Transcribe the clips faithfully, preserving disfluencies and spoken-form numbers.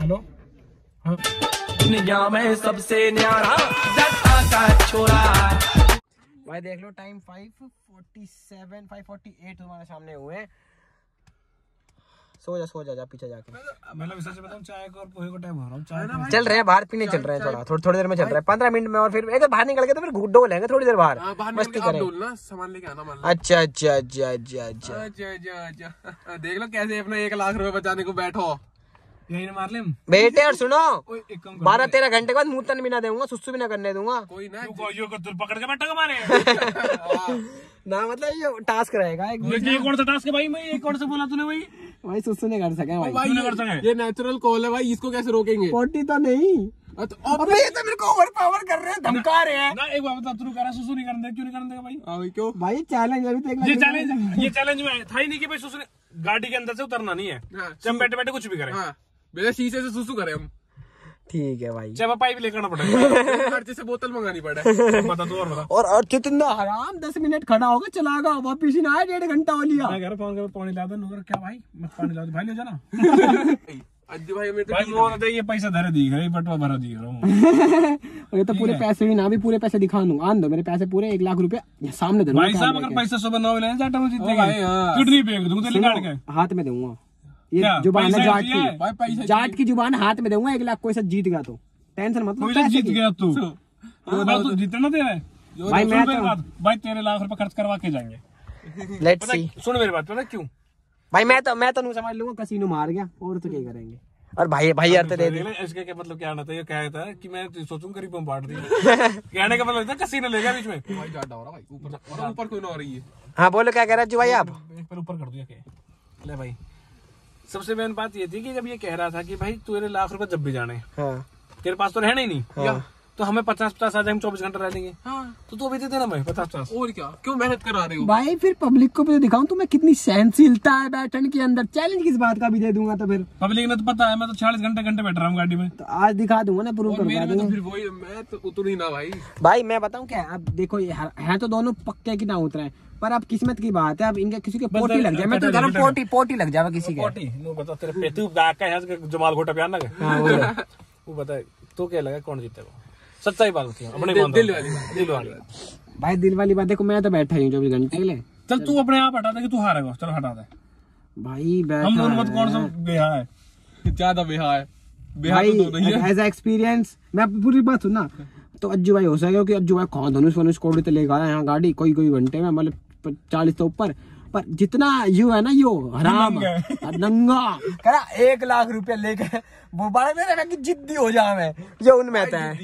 Hello हाँ। दुनिया में सबसे न्यारा जटा का छोरा। भाई देख लो time five forty seven five forty eight तुम्हारे सामने हुए हैं। सो जा सो जा जा पीछे जाके। मतलब सच बताऊं चाय का और पोहे का टाइम हो रहा हूँ। चाय चल रहे हैं बाहर पीने चल रहे हैं थोड़ा थोड़ी थोड़ी देर में चल रहे हैं पंद्रह मिनट में और फिर एक बाहर निकल के तो फिर घुड्डो लेंगे थोड़ी देर बाहर मस्ती करेंगे। सामान लेके आना। अच्छा अच्छा अच्छा अच्छा अच्छा अच्छा देख लो कैसे अपना एक लाख रुपए बचाने को बैठो। यही ना मार ले बेटे और सुनो एक बारह तेरह घंटे के बाद मुंह भी ना दूंगा सुसु भी ना करने दूंगा कोई ना यो को तू पकड़ के बैठा मारे ना मतलब ये टास्क रहेगा एक ये कौन सा टास्क है भाई? मैं ये कौन सा बोला तूने भाई? भाई सुसु नहीं कर सके भाई, भाई नहीं कर सके। ये नेचुरल कॉल है भाई, इसको कैसे रोकेंगे? फोर्टी तो नहीं तो अबे ये तो मेरे को ओवर पावर कर रहे हैं धमका रहे हैं ना। एक बात बता तू कह रहा सुसु नहीं करने दे, क्यों नहीं करने देगा भाई? हाँ भाई क्यों भाई चैलेंज अभी तक ये चैलेंज ये चैलेंज में था ही नहीं कि भाई सुसु ने गाड़ी के अंदर से उतरना नहीं है। जब बैठे बैठे कुछ भी करें। हाँ मेरे शीशे से सुसु करें हम। ठीक है भाई चाहे पाइप लेकर आना पड़ेगा खर्चे से बोतल मंगानी पड़े। बता तू और बता। और और कितना हराम दस मिनट खड़ा होगा चलागा वापिस ही ना आए डेढ़ घंटा हो लिया। मैं कह रहा फोन कर पानी ला दो नौकर क्या भाई मत पानी ला दो भाई ले जाना अज्जू भाई मेरे भाई वो तो ये पैसा धरे दिख रहा है बटवा भरा दिख रहा हूँ ये तो पूरे पैसे भी ना भी पूरे पैसे दिखा दूंगा आन दो मेरे पैसे पूरे एक लाख रुपए सामने दे भाई साहब अगर पैसा सुबह नौ ले जाटा मुझे जीतेगा किडनी फेंक दूंगा तेरे काट के हाथ में दूंगा ये क्या? जुबान है पैसा जाट ऐसी है? भाई की पैसा जाट की जुबान हाथ में दूंगा एक लाख कोई सा जीत गया तो टेंशन मत लो कोई जीत गया तू हाँ, तू जीतना दे रहा है भाई मैं मेरी तो बात भाई तेरे लाख रुपए खर्च करवा के जाएंगे। लेट्स पता सी सुन मेरी बात पता क्यों भाई मैं तो मैं तो नहीं समझ लूंगा कसीनो मार गया और तो क्या करेंगे और भाई भाई यार तो दे दे इसके क्या मतलब क्या आना था ये क्या था कि मैं सोचूं करीब बम बांट दी कहने का मतलब था कसीनो ले गया बीच में भाई ज्यादा हो रहा भाई ऊपर ऊपर कोई ना हो रही है। हाँ बोलो क्या कह रहे हो भाई आप पर ऊपर कर दिया क्या ले भाई। सबसे मेन बात ये थी कि जब ये कह रहा था कि भाई तेरे लाख रुपए जब भी जाने हाँ तेरे पास तो रहना ही नहीं हाँ। तो हमें पचास पचास आ जाए हम चौबीस घंटे रह लेंगे। हाँ तो तू अभी दे देना भाई पचास पचास और क्या क्यों मेहनत करा रहे हो भाई फिर पब्लिक को भी तो दिखाऊं तुम्हें कितनी सहनशीलता है बैठन के अंदर चैलेंज किस बात का भी दे दूंगा तो फिर पब्लिक ने तो पता है मैं तो चालीस घंटे घंटे बैठ रहा हूँ गाड़ी में। तो आज दिखा दूंगा ना प्रूव और मेरे करवा में तो दूंगा फिर वही मैं तो उतरू ही ना भाई। भाई मैं बताऊं क्या अब देखो ये है तो दोनों पक्के की ना उतरे हैं पर अब किस्मत की बात है अब इनके किसी के पोटी लग जाए मैं तो कह रहा हूं पोटी पोटी लग जाएगा किसी के पोटी नो बता तेरे पे तू गाय का है जमाल घोटा प्यार ना कर वो बता तो क्या लगा कौन जीतेगा सच्चाई बात बता अपने दिल वाली दिल वाली भाई दिल वाली बात देखो मैं तो बैठा ही हूँ चौबीस घंटे के लिए। चल तू अपने आप हटा दे कि तू हारेगा चलो हटा दे भाई हम दोनों बैठा मत कौन सा बेहा है ज्यादा बेहा है बेहा भाई तो दो नहीं है। एज एक्सपीरियंस मैं पूरी बात सुनना तो अज्जू भाई हो सके कि अज्जू भाई कौन धनुष वनुष कोड़ी तो लेकर आया यहाँ गाड़ी कोई कोई घंटे में मतलब चालीस तो ऊपर पर जितना यू है ना यो हराम नंगा करा एक लाख रुपया लेके वो बारे में रखा कि जिद्दी हो जाए मैं ये उनमें आता है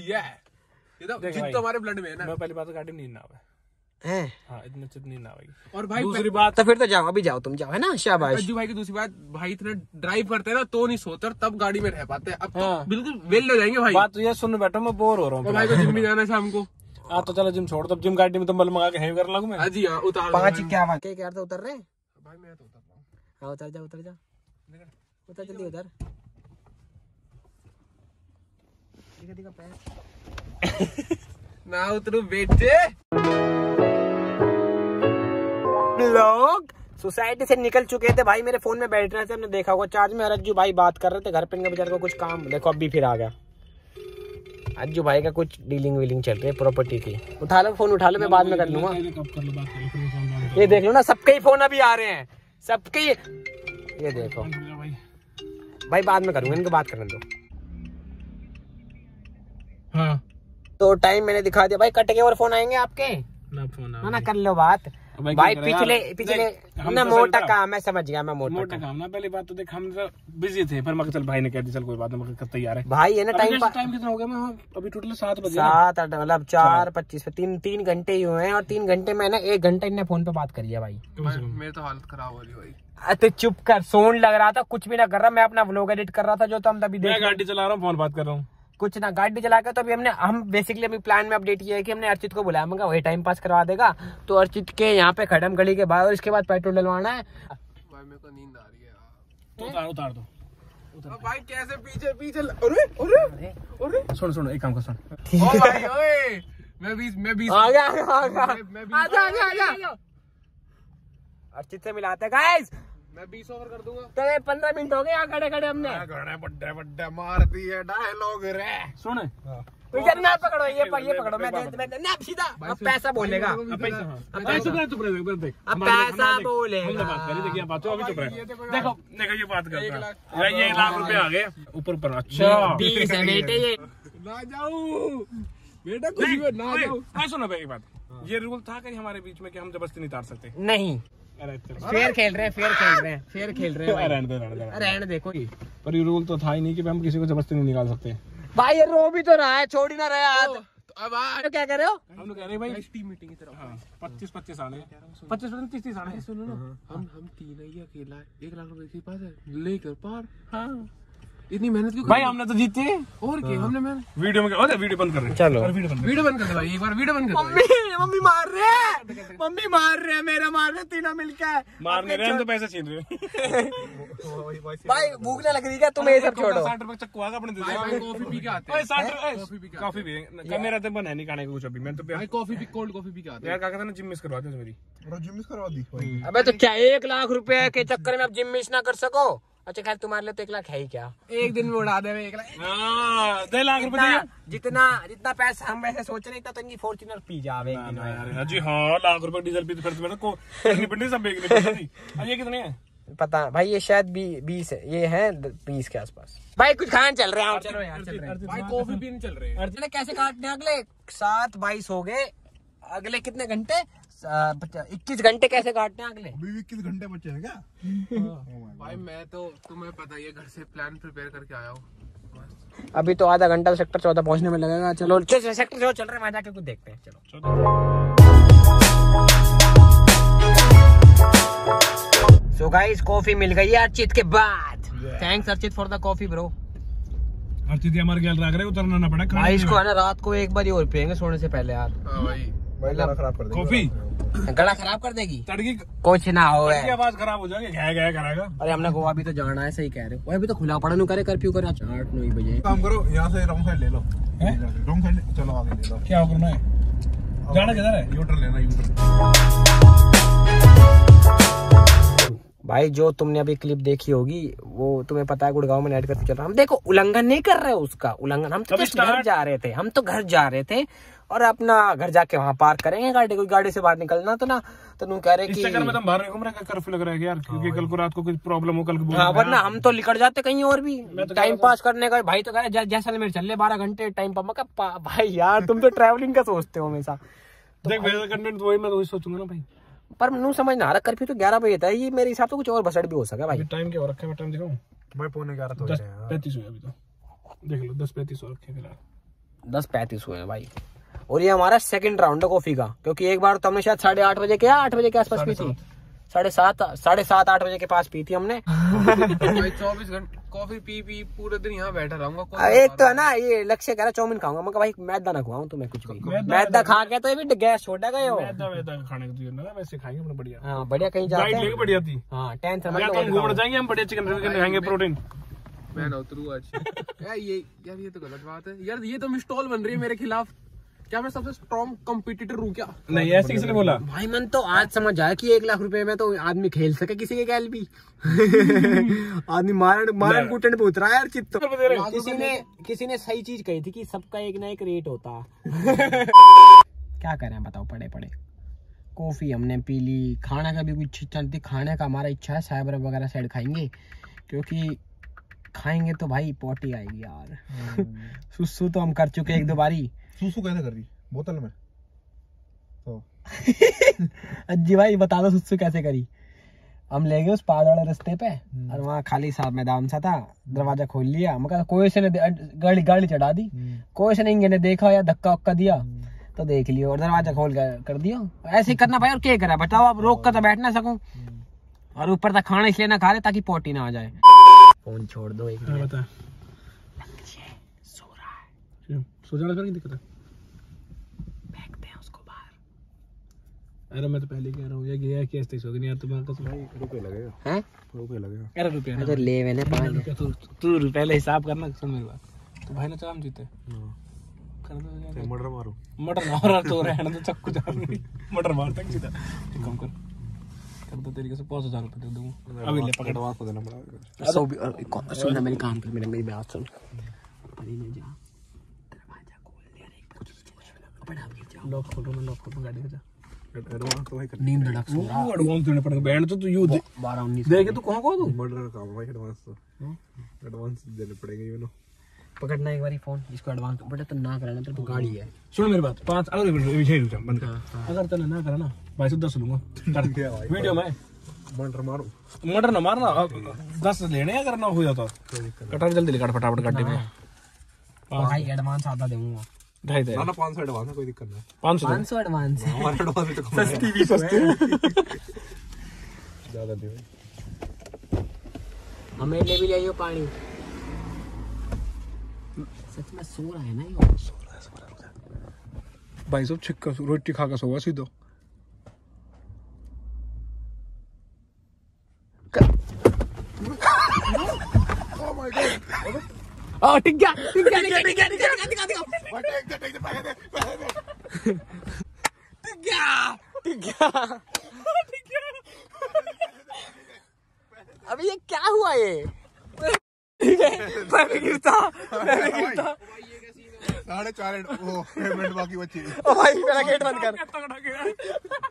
ये तो जिद तो हमारे ब्लड में है ना। मैं पहली बात तो गाड़ी में नींद ना आवे हैं हाँ इतने चित नींद ना आवेगी। और भाई दूसरी बात तो फिर तो जाओ अभी जाओ तुम जाओ है ना शाबाश। अज्जू भाई की दूसरी बात भाई इतना ड्राइव करते हैं ना तो नहीं सोते तब गाड़ी में रह पाते हैं। अब तो हाँ। बिल्कुल वेल हो जाएंगे भाई। बात तो ये सुन बैठा मैं बोर हो रहा और हूँ भाई को जिम भी जाना है शाम को। हाँ तो चलो जिम छोड़ तब जिम गाड़ी में तो बल मंगा के हेवी कर लगू मैं। हाँ जी हाँ उतार पांच क्या बात क्या क्या उतर रहे भाई मैं तो उतर रहा हूँ। हाँ उतर जा उतर जा उतर जल्दी उतर दिखा दिखा पैर ना उतरू बेटे। लोग सोसाइटी से निकल चुके थे भाई मेरे फोन में बैठने से हमने देखा होगा चार्ज में अज्जू भाई बात कर रहे थे घर पे इनका बेचारे को कुछ काम देखो अभी फिर आ गया अज्जू भाई का कुछ डीलिंग वीलिंग चल रही है प्रॉपर्टी की। उठा लो फोन उठा लो मैं बाद में कर लूंगा। ये देख लो ना सबके ही फोन अभी आ रहे हैं सबके ये देखो भाई बाद में करूंगा इनको बात करने दो। हाँ तो टाइम मैंने दिखा दिया भाई कट के और फोन आएंगे आपके ना फोन ना ना कर लो बात भाई, भाई क्या पिछले यार, पिछले हम ना तो मोटा चलता। काम मैं समझ गया मैं मोटा मोटा काम। काम ना पहली बात तो देख हम तो बिजी थे पर मैं चल भाई ने कह दी चल कोई बात नहीं मैं तैयार है। भाई है ना टाइम टाइम कितना हो गया मैं अभी टोटल सात बजे सात आठ मतलब चार पच्चीस पे तीन तीन घंटे ही हुए हैं और तीन घंटे में ना एक घंटा इनने फोन पे बात करी है भाई। मेरी तो हालत खराब हो रही भाई। अरे चुप कर सोन लग रहा था कुछ भी ना कर रहा मैं अपना व्लॉग एडिट कर रहा था जो तो हम तभी मैं देख गाड़ी चला रहा हूँ फोन बात कर रहा हूँ कुछ ना गाड़ी चला कर तो अभी हमने हम बेसिकली अभी प्लान में अपडेट किया है कि हमने अर्चित को बुलाया मगर वही टाइम पास करवा देगा तो अर्चित के यहाँ पे खड़म गली के बाद और इसके बाद पेट्रोल डलवाना है। भाई मेरे को नींद आ रही है यार। तो उतार उतार दो अब भाई कैसे पीछे पीछे ल... अरे अरे अरे सुन सुन एक काम कर सुन ओ भाई ओए मैं भी मैं भी आ गया आ गया मैं भी आजा आजा आजा अर्चित से मिलाते हैं गाइस मैं बीस ओवर कर दूंगा। तो पंद्रह मिनट हो गए यहाँ खड़े खड़े हमने। बड्डे बड्डे मार दिए डायलॉग रे। सुन इधर ना पकड़ो, ये प- ये पकड़ो, मैं दे- मैं ना सीधा। अब पैसा बोलेगा, अब पैसा हाँ। अब पैसा चुप रहे चुप रहे इधर देख अब हमारे- पैसा हमारे देख, बोलेगा। हमने बात करी देखिए बात अभी चुप रहे देखो देखो ये बात कर रहा है ये एक लाख रुपए आ गए ऊपर ऊपर। अच्छा बीस है बेटे ये। ना जाऊं बेटा, कुछ भी ना जाऊं। मैं सुनो भाई एक बात, ये रूल था कहीं हमारे बीच में कि हम जबरदस्ती नहीं तार सकते? नहीं, अरे चलो फेयर खेल रहे हैं, फेयर खेल रहे हैं, फेयर खेल रहे हैं भाई। रहने दो रहने दो रहने रहने देखो ये दो। पर ये रूल तो था ही नहीं कि हम किसी को जबरदस्ती नहीं निकाल सकते। भाई, ये रो भी तो रहा है, छोड़ ही ना रहे हाथ। तो अब आ तो क्या कर रहे हो? हम लोग कह रहे हैं भाई टीम मीटिंग की तरफ। हाँ पच्चीस पच्चीस आने पच्चीस पच्चीस तीस तीस आने सुनो ना, हम हम तीन ही अकेला है, एक लाख रुपए के पास है, लेकर पार। हाँ इतनी मेहनत क्यों भाई हमने तो जीते और क्या हमने मेहनत। वीडियो में अरे वीडियो बंद कर रहे हैं। चलो अरे वीडियो बंद कर वीडियो बंद कर दो भाई, एक बार वीडियो बंद कर दो। मम्मी मम्मी मार रहे हैं, मम्मी मार रहे हैं, मेरा मार रहे हैं, तीनों मिलकर। मारने रहे हम तो पैसे छीन रहे हैं। भाई भूख नहीं लग रही क्या? तुम ये सब छोड़ो। साठ रुपए चक्कू आगा अपने दे भाई भाई दे कॉफी पी के आते ओए हैं। साठ कॉफी पी रुपए के कॉफी भी का मेरा तो बना है नहीं खाने को कुछ अभी मैं तो प्यार भाई कॉफी पी कोल्ड कॉफी पी के आते हैं। यार क्या कहता ना जिम मिस करवा दे मेरी। अबे तो क्या एक लाख रुपए के चक्कर में आप जिम मिस ना कर सको? अच्छा खैर तुम्हारे लिए तो एक लाख है ही क्या। एक दिन में उड़ा दे एक लाख। हां दे लाख रुपए जितना दिए जितना जितना पैसा हम वैसे सोच रहे, इतना तो इनकी फॉर्च्यूनर पी जावे एक दिन में। यार जी हां लाख रुपए डीजल पे खर्च में को करनी पड़नी सब बेचनी पड़ती। अब ये कितने हैं? पता भाई ये शायद बी, बीस है, ये है बीस के आसपास। भाई कुछ खान चल रहे हैं, चलो यार चल रहे हैं। भाई कॉफी पीने चल रहे हैं। अरे कैसे काटने अगले सात बाईस हो गए, अगले कितने घंटे? इक्कीस घंटे कैसे काटने अगले? इक्कीस घंटे बचे हैं क्या? भाई मैं तो तुम्हें पता ही है घर से प्लान प्रिपेयर करके आया हूँ। अभी तो आधा घंटा सेक्टर चौदह पहुंचने में लगेगा। चलो चल सेक्टर चौदह चल रहे हैं, वहां जाके कुछ देखते हैं। चलो सो गाइस कॉफी मिल गई है अर्चित के बाद। Thanks Archit for the coffee bro. Archit हमारे ख्याल रख रहे उतरना ना पड़ा भाई इसको है ना रात को एक बार ही और पियेंगे सोने से पहले यार। हाँ भाई भाई गला खराब कर देंगे। कॉफी गला खराब कर देगी, तड़की कुछ ना हो की आवाज खराब हो जाएगी घै घै कराएगा। अरे हमने गोवा भी तो जाना है, सही कह रहे हो। अभी तो खुला पड़ा नहीं करे, कर्फ्यू करे आठ नौ बजे। काम करो यहाँ से रॉन्ग साइड ले लो। रॉन्ग साइड चलो आगे ले लो। क्या करना है? जाना किधर है? यूटर लेना यूटर। भाई जो तुमने अभी क्लिप देखी होगी वो तुम्हें पता है गुड़गांव में नेट करके चल रहा। हम देखो उल्लंघन नहीं कर रहे उसका, उल्लंघन हम तो just घर जा रहे थे, हम तो घर जा रहे थे और अपना घर जाके वहाँ पार्क करेंगे गाड़ी। कोई गाड़ी से बाहर निकलना तो ना तो तुम कह रहे इस कि चक्कर में तुम बाहर नहीं घूम रहे, कर्फ्यू लग रहा है यार, क्योंकि कल को रात को कुछ प्रॉब्लम हो कल को हाँ, वरना हम तो निकल जाते कहीं और भी तो टाइम पास करने का। भाई तो कह रहे जैसलमेर चल ले बारह घंटे टाइम पास। भाई यार तुम तो ट्रैवलिंग का सोचते हो हमेशा। देख मेरा कंटेंट वही मैं तो वही सोचूंगा ना भाई। पर मैं समझ ना आ रहा, कर्फ्यू तो ग्यारह बजे था, ये मेरे हिसाब से कुछ और बसड़ भी हो सका भाई। टाइम क्या हो रखा है? टाइम दिखाऊं? भाई पौने ग्यारह तो दस पैंतीस हुए अभी तो, देख लो दस पैंतीस हो रखे फिलहाल। दस पैंतीस हुए हैं भाई। और ये हमारा सेकंड राउंड है कॉफी का, क्योंकि एक बार तो हमने शायद साढ़े आठ बजे के आठ बजे के आसपास पी थी। साढ़े सात साढ़े सात आठ बजे के पास पी थी हमने। भाई चौबीस घंटे कॉफी पी पी पूरे दिन यहाँ बैठा रहूंगा। एक तो है ना ये लक्ष्य कह रहा चाउमीन खाऊंगा, मैं कहा भाई मैदा ना खुआऊं तुम्हें कुछ भी। मैदा खा के तो ये भी गैस छोड़ा गए हो। मैदा वैदा खाने को दिया ना, वैसे खाएंगे अपना बढ़िया। हाँ बढ़िया कहीं जाते डाइट लेके हैं। बढ़िया थी। हाँ टेंथ या तो हम घूमने जाएंगे, हम बढ़िया चिकन विकन खाएंगे, प्रोटीन। मैं ना उतरू आज। यार ये यार ये तो गलत बात है यार, ये तो मिस्टॉल बन रही है मेरे खिलाफ। क्या मैं सबसे स्ट्रॉन्ग कंपटीटर हूँ क्या? नहीं ऐसे किसने बोला? भाई मन तो आज समझ आया कि एक लाख रुपए में तो आदमी खेल सके किसी के गैल भी। आदमी मारन मारन कूटन पे उतरा यार चित्त। किसी ने किसी ने सही चीज कही थी कि सबका एक ना एक रेट होता। क्या करें बताओ, पड़े पड़े कॉफी हमने पी ली, खाना का भी कुछ इच्छा नहीं थी। खाने का हमारा इच्छा है साइबर वगैरह साइड खाएंगे, क्योंकि खाएंगे तो भाई पोटी आएगी यार। सुसु तो हम कर चुके एक दो बारी। सुसु कैसे कर रही बोतल में तो? अज्जी भाई बता दो सुसु कैसे करी। हम ले गए उस पहाड़ वाले रास्ते पे और वहाँ खाली सा मैदान सा था, दरवाजा खोल लिया। मगर कोई से ने गाड़ी गाड़ी चढ़ा दी, कोई से नहीं ने देखा या धक्का वक्का दिया तो देख लियो और दरवाजा खोल कर दिया। ऐसे ही करना भाई, और क्या करा बताओ। अब रोक कर तो बैठ ना सकूं और ऊपर तक खाना इसलिए ना खा रहे ताकि पोटी ना आ जाए। फोन छोड़ दो एक मिनट। बता सो रहा है, सो जाना क्या दिक्कत है? फेंकते हैं उसको बाहर। अरे मैं तो पहले कह रहा हूँ ये गया कि ऐसे सो नहीं यार, तुम्हारा कसम भाई रुपए लगेगा, हैं रुपए लगेगा। अरे रुपया तो ले मैंने पाँच रुपया तू तू पहले हिसाब करना, सुन मेरी बात। तो भाई ना चाम जीते कर दो, मर्डर मारो मटर मार तो रहने तो चक्कू जा रही मटर मार तक सीधा कम कर। कर दो तरीके से पाँच हजार रुपए दे दूंगा अभी ले पकड़ एडवांस तो देना पड़ेगा। सो सुन ना मेरी काम कर, मेरे मेरी बात सुन। अरे में जा दरवाजा खोल दे, अरे कुछ बड़ा गिर जाओ, लॉक खोलो ना, लॉक खोलो गाड़ी में जा। एडवांस तो भाई करना नींद धड़क सो रहा, एडवांस देना पड़ेगा बैंड तो तू यू दे बारह उन्नीस देखे तू कहां को तू मर्डर का भाई एडवांस तो एडवांस देने पड़ेंगे यू नो। पकड़ना एक बारी फोन, इसको एडवांस बड़ा तो ना कराना, तेरे तो गाड़ी है। सुन मेरी बात, पांच अगर विषय रुक जा बंद कर, अगर तने ना करा ना भाई से दस लूंगा कर वीडियो में मर्डर मारो, मर्डर ना मारना, दस लेने अगर ना हो जाता कटा जल्दी निकाल फटाफट गड्ढे में। भाई एडवांस आधा दूंगा, ढाई दे ना ना पाँच सौ एडवांस है, कोई दिक्कत नहीं। पाँच सौ पाँच सौ एडवांस है। हमारा एडवांस तो कम है, सस्ती भी सस्ती ज्यादा दे भाई। हमें ले भी लियो पानी। सच में सो रहा है ना ये, सो रहा है सो रहा है भाई सब छिक्का रोटी खा के सोगा सीधो। ओ टिक गया टिक गया टिक गया टिक गया टिक गया टिक गया टिक गया। अभी ये क्या हुआ ये? मैं भी गिरता मैं भी गिरता। साढ़े चार वो पेमेंट बाकी बची। ओ भाई मेरा गेट बंद कर।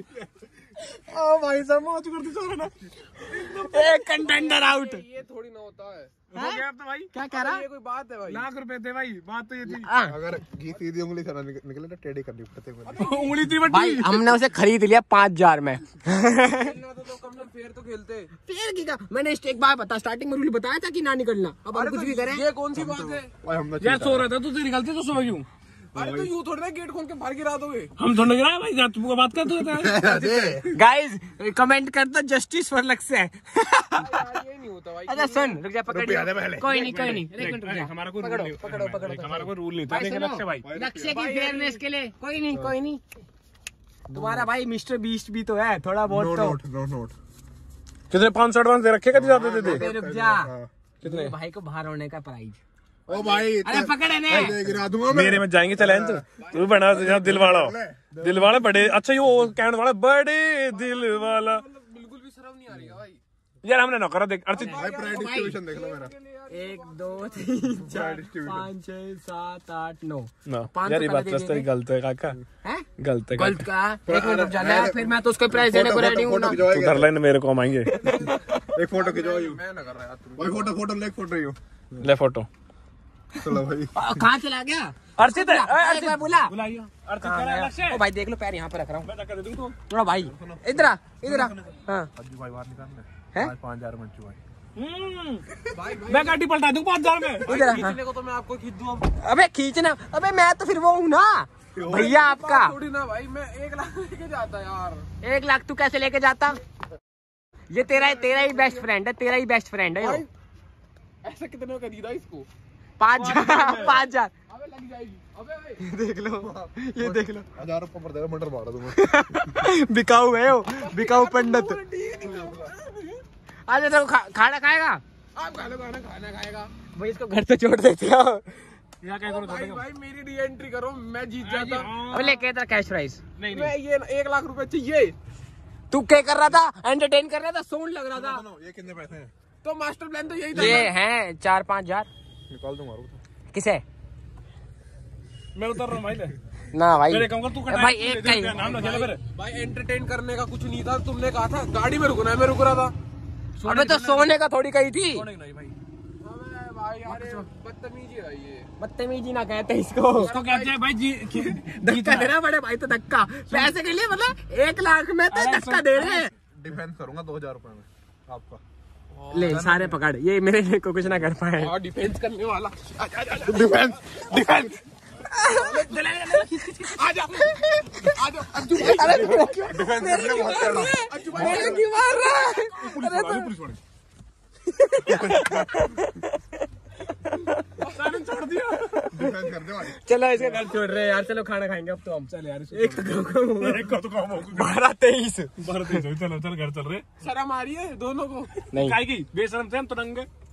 ओ भाई सब मौज करती चल ना, एक कंटेंडर आउट। ये थोड़ी ना होता है, हो गया अब तो भाई, क्या कह रहा? ये कोई बात है भाई? लाख रुपए थे भाई, बात तो ये थी। अगर घी सीधी उंगली से ना निक- निकले तो टेढ़ी करनी पड़ती है। उंगली थी भाई हमने उसे खरीद लिया पाँच हजार में। खेलना तो, तो कम से कम फेयर तो खेलते। फिर की क्या? मैंने एक बार बता स्टार्टिंग में रूल बताया था कि ना निकलना, अब हम कुछ भी करें। ये कौन सी बात है? भाई हम यार सो रहा था तू, तेरी गलती तो सो क्यों? अरे तो यूं थोड़ी ना गेट खोल के बाहर गिरा दोगे। हम थोड़ा गिरा भाई, जा तू बात कर तू। गाइस कमेंट कर दो जस्टिस फॉर लक्ष्य। यार ये नहीं होता भाई। अच्छा सुन रुक जा, पकड़ रुपया दे पहले। कोई नहीं कोई नहीं, एक मिनट रुक जा। हमारा कोई पकड़ो, रूल नहीं, पकड़ो, पकड़ो, हमारा कोई रूल नहीं था। भाई देख सुनो, लक्ष्य भाई, लक्ष्य की फेयरनेस के लिए कोई नहीं कोई नहीं। तुम्हारा भाई मिस्टर बीस्ट भी तो है थोड़ा नो बहुत तो। Note no note. कितने पाँच सौ एडवांस दे रखे, कितने ज्यादा दे दे? अबे रुक जा, कितने? भाई को बाहर होने का प्राइज। ओ भाई अरे पकड़ ने गिरा दूंगा मैं। मेरे में जाएंगे चैलेंज, तू बना दिल वाला, दिल वाला बड़े अच्छा, ये वो कहने वाला बड़े दिल वाला। बिल्कुल भी शर्म नहीं आ रही है भाई। यार हमने ना करा, देख अर्चित भाई प्राइस डिस्ट्रीब्यूशन देख लो मेरा। एक दो तीन चार पाँच छह सात आठ नौ ना पाँच यार, सौ ये बात पहले तो तेरी गलत है काका, है गलत है गलत काका। का। एक मिनट रुक जाना है, फिर मैं तो उसको प्राइस देने को रेडी हूँ ना। तू धर लेना, मेरे को हम आएंगे। एक फोटो खिंचवाओ यू। मैं ना कर रहा यार तुम। भाई फोटो फोटो ले फोटो यू। ले फोटो। चलो भाई। आ, कहाँ चला गया? अर्चित है, एक बार बोला। बुलाइए अर्चित कह रहा है लक्ष्य। ओ भाई देख लो पैर यहाँ पे रख रहा हूँ। मैं धक्का दे दूं तो। थोड़ा भाई इधर आ इधर आ। हाँ अज्जू भाई बाहर निकालना है? है। पाँच हजार में अज्जू भाई। भाई भाई मैं गाड़ी पलटा दूं पाँच हजार में। इधर आ, हाँ। खींचने को तो मैं आपको खींच दूं अब। अबे खींचना, अबे मैं तो फिर वो हूँ ना भैया आपका। थोड़ी ना भाई, मैं एक लाख लेके जाता यार। एक लाख तू कैसे लेके जाता? ये तेरा तेरा ही बेस्ट फ्रेंड है, तेरा ही बेस्ट फ्रेंड है। भाई ऐसा कितने में खरीदा इसको? पाँच हजार पाँच हजार अबे लग जाएगी। अबे भाई देख लो, ये देख लो। हजार रुपये पर देगा मर्डर मारा दूंगा। बिकाऊ है वो, बिकाऊ पंडित। आज तो खा, खाना खाएगा आप खा लो, खाना खाना खाएगा भाई, इसको घर से छोड़ देते हो। यहाँ क्या करो भाई। भाई मेरी री एंट्री करो, मैं जीत जाता। अब लेके तेरा कैश प्राइस। नहीं मैं ये एक लाख रुपए चाहिए। तू क्या कर रहा था? एंटरटेन कर रहा था, सोन लग रहा था। सुनो ये कितने पैसे हैं? तो मास्टर प्लान तो यही था। ये हैं चार पाँच हजार। निकाल दूंगा। किसे? मैं उतर रहा हूँ भाई। ले ना भाई मेरे कहूँगा तू भाई एक का ही। नाम ना चले मेरे। भाई एंटरटेन करने का कुछ नहीं था, तुमने कहा था गाड़ी में रुकना है, मैं रुक रहा था। अबे तो सोने का थोड़ी कही थी। नहीं नहीं भाई, अबे भाई यार ये बदतमीजी है ये। बदतमीजी ना कहते इसको। उसको कहते हैं भाई जी धक्का देना बड़े भाई, तो धक्का पैसे के लिए मतलब एक लाख में तो धक्का दे रहे हैं। डिफेंस करूंगा दो हजार रुपए में आपका। ले सारे पकड़, ये मेरे लिए को कुछ ना कर पाए। हाँ डिफेंस करने वाला। Defence defence. आजा आजा अज्जू भाई। अरे तू क्यों डिफेंस करने बहुत करना। अज्जू भाई मेरे क्यों मार रहा है? पुलिस वाले पुलिस वाले। छोड़ दिया। डिफेंस कर दे भाई। चलो इसके घर छोड़ रहे हैं यार, चलो खाना खाएंगे अब तो हम। चल यार, एक तो एक का तो काम हो गया। बारह तेईस बारह तेईस हो, चलो चल घर चल रहे। शर्म आ रही है दोनों को। नहीं काय की बेशरम थे हम तो नंगे।